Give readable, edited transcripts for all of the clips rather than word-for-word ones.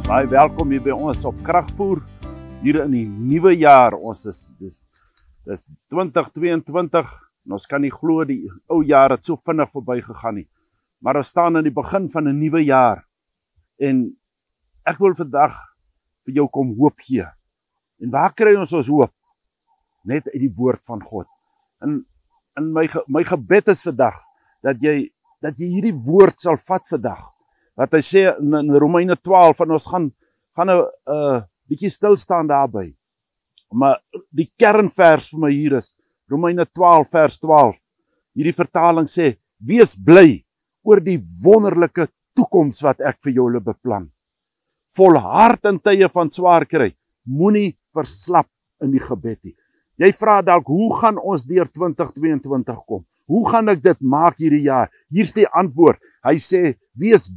Baie welkom hier by ons op Kragvoer, hier in die nuwe jaar. Ons dis 2022, en ons kan nie glo die ou jaar het so vinnig verby gegaan nie. Maar ons staan in die begin van 'n nuwe jaar, en ek wil vandag vir jou kom hoop gee. En waar kry ons hoop? Net uit die woord van God. En my gebed is vandag, dat jy hierdie woord sal vat vandag. Wat hy sê in Romeine 12, en ons gaan 'n bietjie stil staan daarby. Maar die kernvers vir my hier is Romeine 12 vers 12. Hierdie vertaling sê: wees bly oor die wonderlike toekoms wat ek vir julle beplan. Volhard in tye van swaar kry, moenie verslap in die gebed nie. Jy vra dalk, hoe gaan ons deur 2022 kom? Hoe gaan ek dit maak hierdie jaar? Hier's die antwoord. Hy sê, wees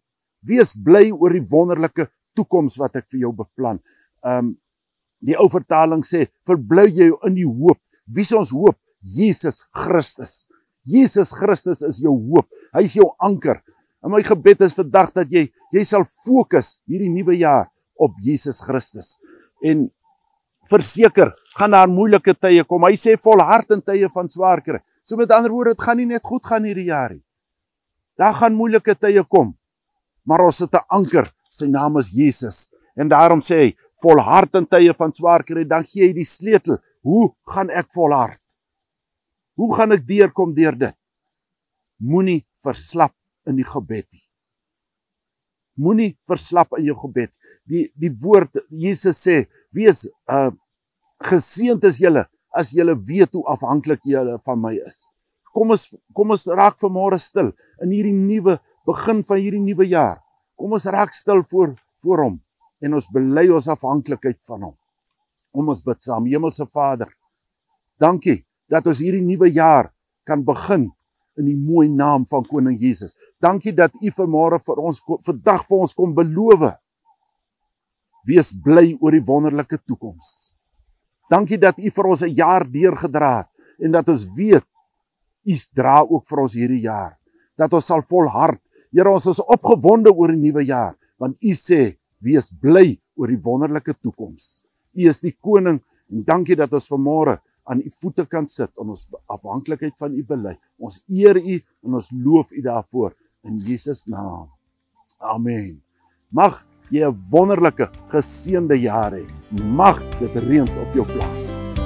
bly oor die wonderlike toekoms wat ek vir jou beplan. Die ou vertaling sê, verbly jy in die hoop. Wie is ons hoop? Jesus Christus. Jesus Christus is jou hoop. Hy is jou anker. En my gebed is vandag dat jy sal fokus hierdie nuwe jaar op Jesus Christus. En verseker, gaan daar moeilike tye kom. Hy sê, volhard in tye van swaar kry. So met ander woorde, dit gaan nie net goed gaan hierdie jaar nie. Daar gaan moeilike tye kom, maar ons het 'n anker, sy naam is Jesus. En daarom sê hy, volhard in tye van swaar kry, dan gee hy die sleutel. Hoe gaan ek volhard? Hoe gaan ek deurkom deur dit? Moenie verslap in die gebed nie. Moenie verslap in jou gebed. Die woord, Jesus sê, wees geseënd is julle, as julle weet hoe afhanklik julle van my is. Kom ons raak vanmôre stil, in hierdie nuwe, begin van hierdie nuwe jaar. Kom ons raak stil voor hom, en ons bely ons afhanklikheid van hom. Kom ons bid saam. Hemelse Vader, dankie, dat ons hierdie nuwe jaar kan begin, in die mooi naam van Koning Jesus. Dankie dat u vanmôre vandag vir ons kom beloof. Wees bly oor die wonderlike toekoms. Dankie dat u vir ons 'n jaar deurgedra het, en dat ons weet, u dra ook vir ons hierdie jaar. Dat ons sal volhard. Here, ons is opgewonde oor die nuwe jaar, want u sê, wees bly oor die wonderlike toekoms. U is die koning, en dankie dat ons vanmôre aan u voete kan sit, en ons afhanklikheid van u bely. Ons eer u, en ons loof u daarvoor, in Jesus naam. Amen. Mag jy 'n wonderlike, geseënde jaar hê. Mag dit reën op jou plaas.